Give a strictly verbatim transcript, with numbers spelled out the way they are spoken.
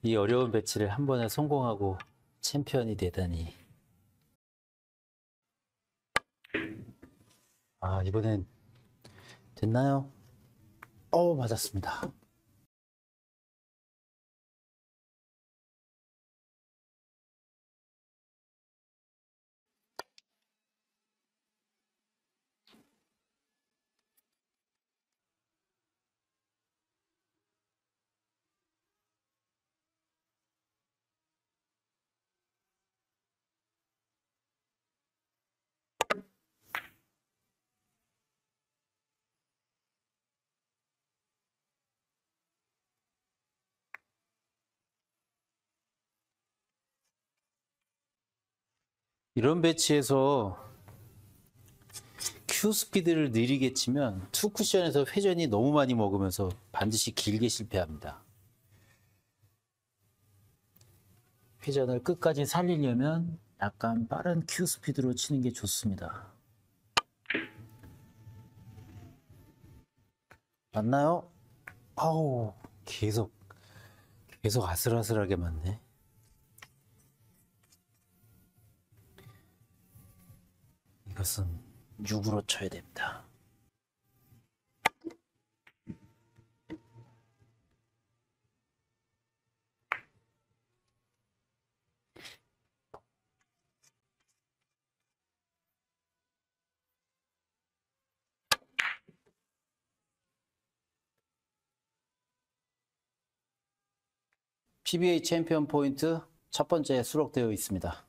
이 어려운 배치를 한 번에 성공하고 챔피언이 되다니. 아, 이번엔 됐나요? 어, 맞았습니다. 이런 배치에서 큐 스피드를 느리게 치면 투 쿠션에서 회전이 너무 많이 먹으면서 반드시 길게 실패합니다. 회전을 끝까지 살리려면 약간 빠른 큐 스피드로 치는 게 좋습니다. 맞나요? 아우, 계속 계속 아슬아슬하게 맞네. 이것은 육으로 쳐야 됩니다. 피비에이 챔피언 포인트 첫 번째 수록되어 있습니다.